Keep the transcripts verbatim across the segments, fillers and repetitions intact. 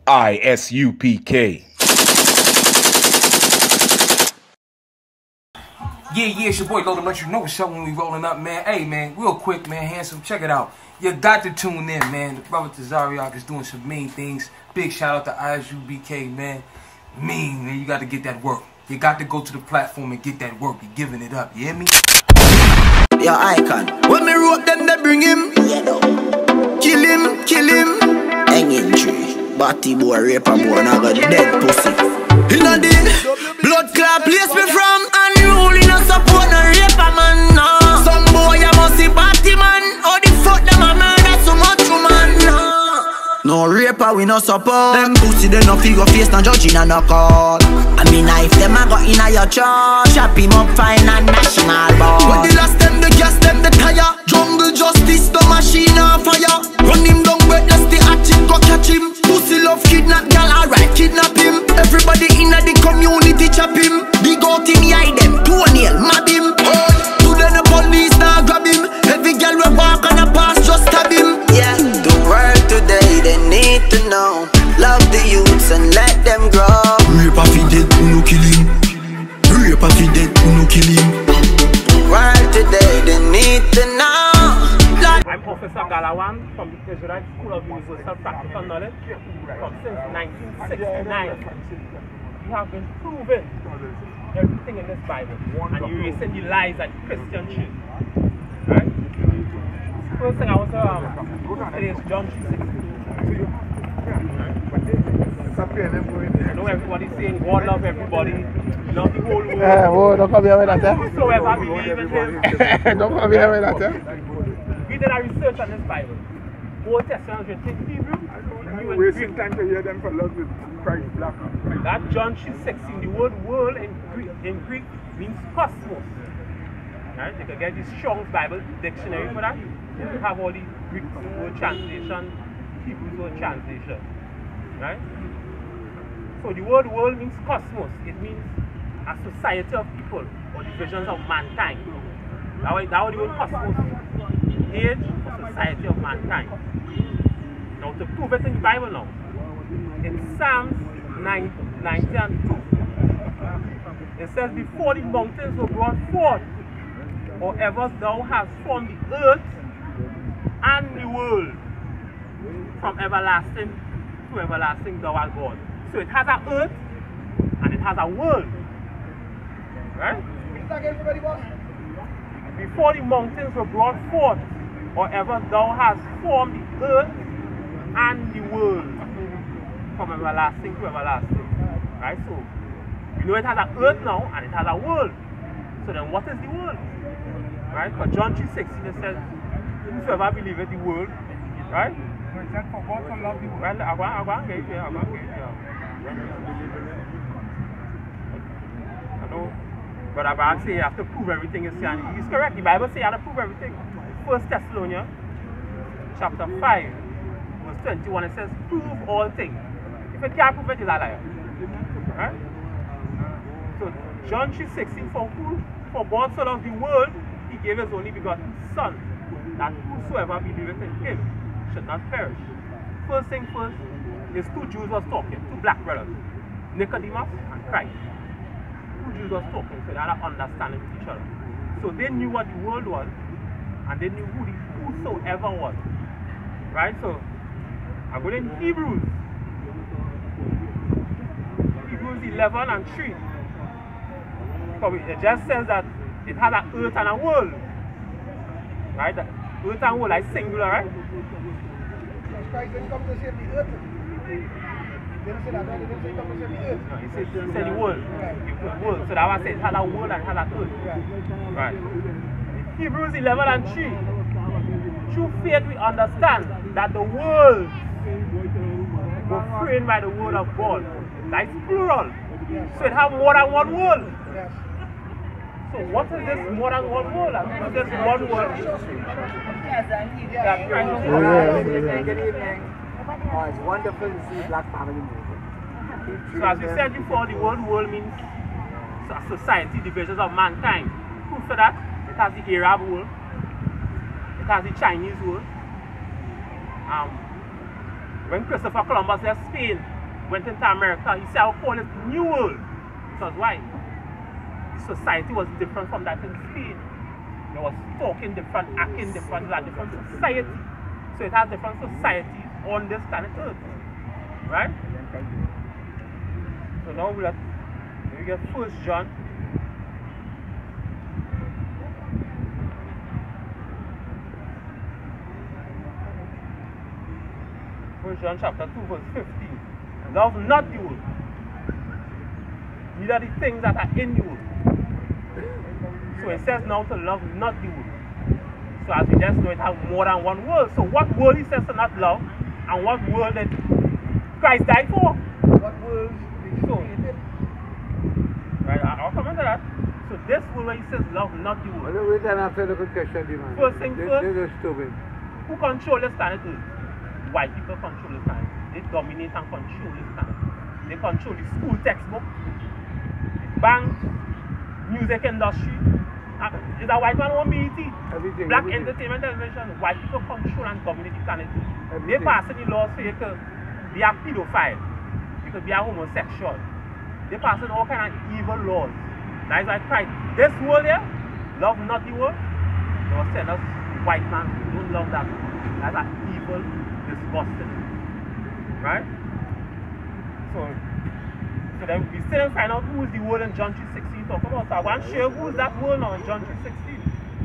I S U P K. Yeah, yeah, it's your boy Loaded Much. You know what's up when we rolling up, man. Hey, man, real quick, man, handsome, check it out. You got to tune in, man. The brother Tazariak is doing some mean things. Big shout out to I S U B K, man. Mean, man, you got to get that work. You got to go to the platform and get that work. You're giving it up, you hear me? Your icon. When me wrote them, they bring him. Yeah, no. Kill him, kill him. Hanging tree. Batty boy, raper boy, now got dead pussy. Inna the blood clot place me from, and rolling no support no raper man. No. Some boy you must see batty man. How the fuck them a murder so much man? No. No raper we no support. Them pussy they no figure face no judge inna no call. I mean if them a go inna your church, chop him up fine and national ball. When the last them the gas them the tire. Jungle justice the machine on fire. Run him down breathless the hatchet go catch him. Pussy love kidnap gal alright kidnap him. Everybody inna the community chop him. Big out him hide them toenail mad him. Oh, today the police now grab him. Every gal we walk on a pass just stab him. Yeah, the world today they need to know. Love the youths and let them grow. Rape a fi dead, who no kill him. Rape a fi dead, who no kill him. The world today they need to know. I'm Professor Galawan from the Israelite School of Universal Practical Knowledge from since nineteen sixty-nine. We have been proving everything in this Bible and erasing the lies that Christian church. Right? First thing I want to um, it is John three sixteen. I know everybody's saying God love everybody, love the whole world. Eh, whoa, don't come here with that, eh? Whosoever believe in him. Don't come here with that, eh? We did a research on this Bible. Old Testament written in Hebrew. We're wasting time to hear them for love with Christ black. That John three sixteen, the word world in Greek, in Greek means cosmos. Right? You can get the Strong's Bible dictionary for that. You have all the Greek word translation, Hebrew word translation. Right? So the word world means cosmos. It means a society of people or divisions of mankind. That way, that way the word cosmos. Age or society of mankind. Now to prove it in the Bible now, in Psalms nine, ninety and two, it says, before the mountains were brought forth, or ever thou hast formed the earth and the world, from everlasting to everlasting thou art God. So it has an earth and it has a world. Right? Before the mountains were brought forth, or ever thou hast formed the earth and the world, from everlasting to everlasting. Right? So, you know it has an earth now and it has a world. So then what is the world? Right? For John three sixteen it says, whosoever believeth the world, right? It said for God to love the world. Well, I want, I want to get it, I want to get it. I know. But I want to say you have to prove everything is saying. He's correct. The Bible says you have to prove everything. First Thessalonians chapter five, verse twenty-one, it says, prove all things. If you can't prove it, it's a liar. Right? So John three sixteen, for who for God so loved the world, he gave his only begotten Son, that whosoever believeth in him should not perish. First thing first, is two Jews was talking, two black brothers, Nicodemus and Christ. Two Jews was talking, so they had an understanding with each other. So they knew what the world was, and they knew who the whosoever was. Right? So I'm going in Hebrews. Hebrews eleven and three. Because it just says that it has an earth and a world. Right? The earth and world is singular, right? Christ didn't come to save the earth. They didn't say that, they didn't say come to save the earth. No, he said, he said the world. The world. So that was said it has a world and it has an earth. Right. Hebrews eleven and three. Through faith we understand that the world was framed by the word of God. That's plural. So it has more than one world. So what is this more than one world? What is this one world? That Christ is oh, yeah, good evening. Oh, it's wonderful to see black family movement. So as we said before, the word world means society, divisions of mankind. Proof for that, it has the Arab world, it has the Chinese world. Um, when Christopher Columbus left Spain, went into America, he said, I'll call it New World. Because why? The society was different from that in Spain. They was talking different, acting different, like different society. So it has different societies on this planet Earth. Right? So now we let we get First John. First John chapter two, verse fifteen. Love not the world, neither the things that are in the world. So it says now to love not the world. So as we just know, it has more than one world. So what world he says to not love, and what world that Christ died for? What world did he So, create? right, I'll come into that. So this world where he says love not the world. Well, wait and after the question, man. First thing They- first. They're just stupid. Who control this planet Earth? White people control this planet. They dominate and control this planet. They control the school textbook, the banks, music industry. Uh, is a white man who B E T? Everything, Black everything. entertainment television. White people control and dominate the planet. They Everything. pass the laws so you could be a pedophile, you could be a homosexual. They pass all kind of evil laws. That is why Christ, this world here, love not the world. They will send us white man, don't love that. That's an evil, disgusting. Right? So, so then we still find out who is the world in John three sixteen talk about. So I want to share who is that world now in John three sixteen.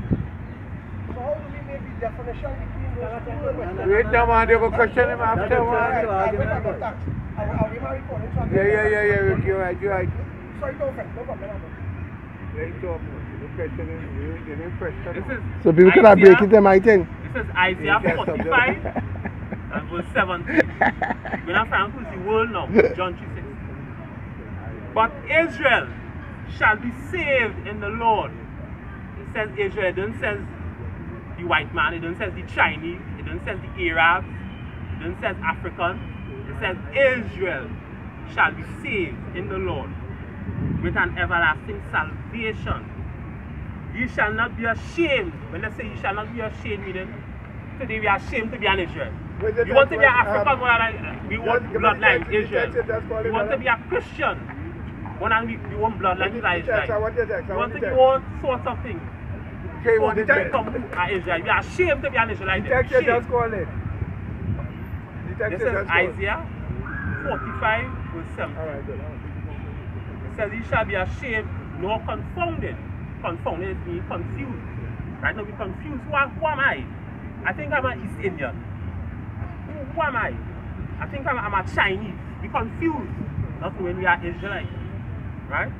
So how do we make the definition between those two words? Wait now, man. They will question him after, All right, man. I'll wait about that. I'll, I'll be married for him. So I'll Yeah, get yeah, back. yeah, yeah. You're right, you're right. Sorry, no offense. No problem. No problem. Right, so, the question is, you didn't question This him. is So people cannot Isaiah- break it, them, I think. This is Isaiah Yes, forty-five and verse seventeen. We're not found who's the world now, John three sixteen. But Israel shall be saved in the Lord. It says Israel, it doesn't say the white man, it doesn't say the Chinese, it doesn't say the Arabs, it doesn't say African. It says Israel shall be saved in the Lord with an everlasting salvation. You shall not be ashamed. When they say you shall not be ashamed, meaning today we are ashamed to be an Israel. Wait, wait, You want to be an wait, African, um, one and we want just give me the bloodline text, the Israel. text, that's what You it want to is. be a Christian, one and we, we want bloodline What like is the text? I Israel. want the text. I You want want to the be text. all sorts of things. Okay, you want the So text? become an Israel. We are ashamed to be an Israelite. The text you Ashamed. just call it. The text This you is just call. Isaiah forty-five verse seven. All right, good. It says, "Ye shall be ashamed, nor confounded." Confounded means confused. Right now, we confused. Who, am- who am I? I think I'm an East Indian. Who, who am I? I think I'm, I'm a Chinese. We confused. Not when we are Israelites. Right?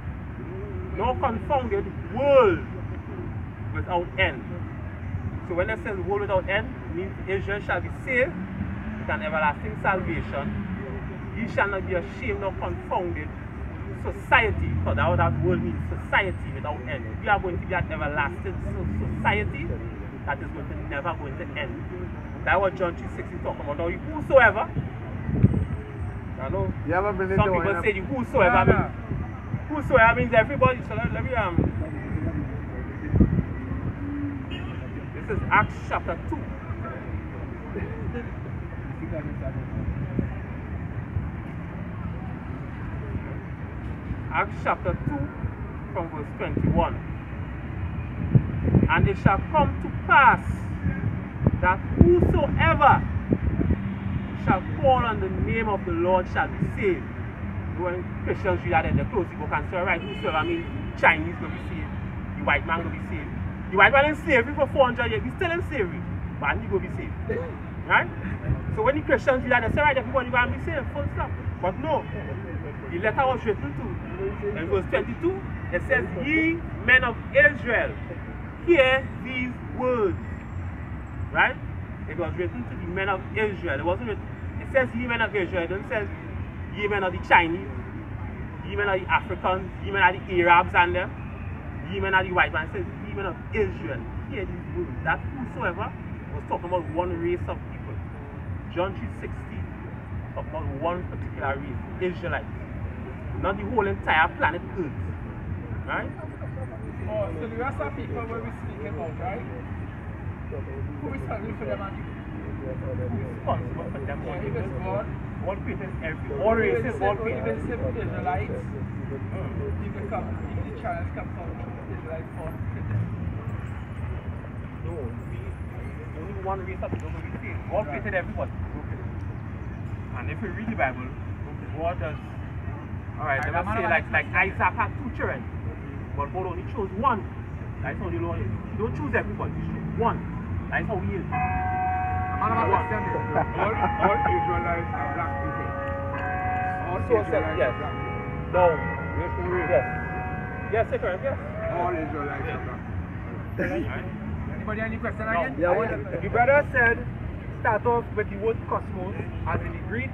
Nor confounded world without end. So when it says world without end, it means Israel shall be saved with an everlasting salvation. Ye shall not be ashamed nor confounded. Society, because that, that word means society without end. We are going to be an everlasting so- society that is going to never going to end. That's what John three sixteen talking about. Now, whosoever, I know You have a minute some to people wind up. say the whosoever means, whosoever means everybody. So let, let me um. This is Acts chapter two. Acts chapter two from verse twenty-one. And it shall come to pass that whosoever shall call on the name of the Lord shall be saved. When Christians read that in the close the book and say, right, whosoever means Chinese will be saved, the white man will be saved. The white man in slavery for four hundred years, he's still in slavery, but he will be saved. Right? So when the Christians read that, they say, right, everybody will be saved, full stop. But no, the letter was written to, in verse twenty-two, it says, ye men of Israel, hear these words. Right? It was written to the men of Israel. It wasn't written, it says ye men of Israel. It doesn't say ye men of the Chinese, ye men of the Africans, ye men of the Arabs and them, ye men of the white man. It says ye men of Israel. Hear these words. That whosoever was talking about one race of people. John three sixteen talking about one particular race, Israelites. Not the whole entire planet Earth. Right? Oh, so the rest of people where we speaking about, right? Who is responsible for them and Responsible for them. yeah, if it's God, God created every, all races, all created. Even some Israelites, people come, the channels come from Israelites for No, we, only one race of people we say. God created everybody. And if you read the Bible, God does, alright, let me say like, like Isaac had two children, but God only chose one. That's how the Lord is. He don't choose everybody, he chose one. That's how he is. All, all Israelites are black people. All So said, Israelites yes. are black people. No. Yes, no way. Yes. Yes, sir, correct, yes. All Israelites are black people. Anybody any question No. again? Yeah, what, the brother said, start off with the word cosmos as in the Greek.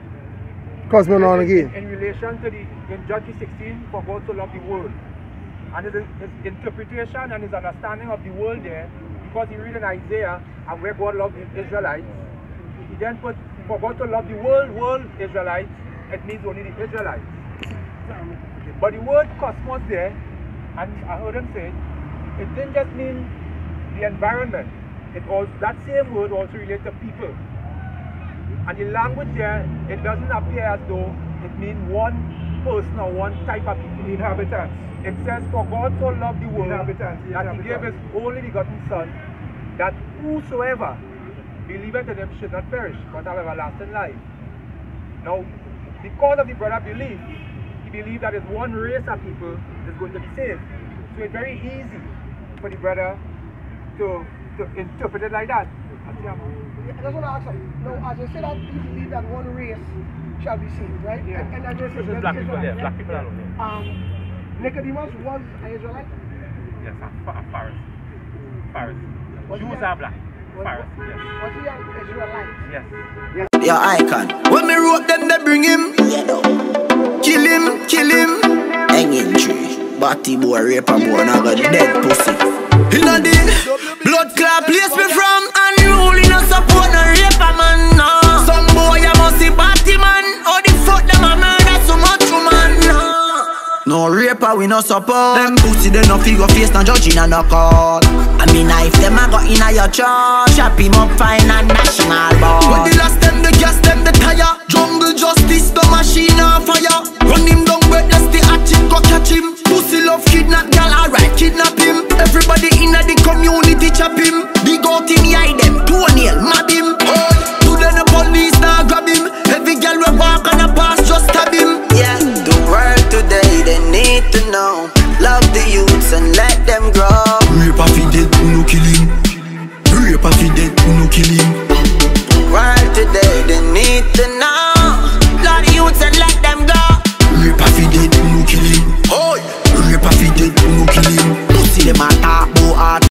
Cosmonaut again. In, in relation to the, in John three sixteen, for God to love the world. And his, his interpretation and his understanding of the world there, because he read in Isaiah and where God loved the Israelites, he then put, for God to love the world, world Israelites, it means only the Israelites. But the word cosmos there, and I heard him say, it didn't just mean the environment. It was, that same word also relates to people. And the language there, it doesn't appear as though it means one person or one type of people. Inhabitants. It says, for God so loved the world Inhabitants, that he gave his only begotten Son, that whosoever believeth in him should not perish, but have everlasting life. Now, because of the brother belief, he believed that his one race of people is going to be saved. So it's very easy for the brother to, to interpret it like that. I just want to ask him. Now, as you say that you believe that one race shall be saved, right? Yeah. And, and I just This say is black people there, black people alone there. Um, Nicodemus was an Israelite. Yes, a, a Pharisee. Pharisee. Was he Jews a- are black. Was, Pharisee, yes. was he an Israelite? Yes. Your icon. When me rope them, they bring him. Kill him, kill him. Hanging tree. Batty boy, rape a boy, now got dead pussy. Inna the blood clot place me from. Unruly no support no rape a man. No. Some boy a must see batty man. How the fuck them a murder so much woman? No. No raper we no support. Them pussy they no figure face no judging and no call. I mean if them a go inna your church, chop him up fine and national ball. When the last them the gas them the tire. Jungle justice the machine on fire. Run him down breathless the hatchet go catch him. Pussy love kidnap gal alright kidnap him. Everybody inna the community chop him. Big out in the eye them toenail mab him. Oh, today the police now grab him. Every gal we walk on a pass just stab him. Yeah, the world today they need to know. Love the youths and let them grow. Rape a fi dead, who no kill him. Rape a fi dead, who no kill him. The world today they need to know. Love the youths and let them go. Rape a fi dead, who no kill him. Oh, Rape a fi dead, who no kill him. pussy them a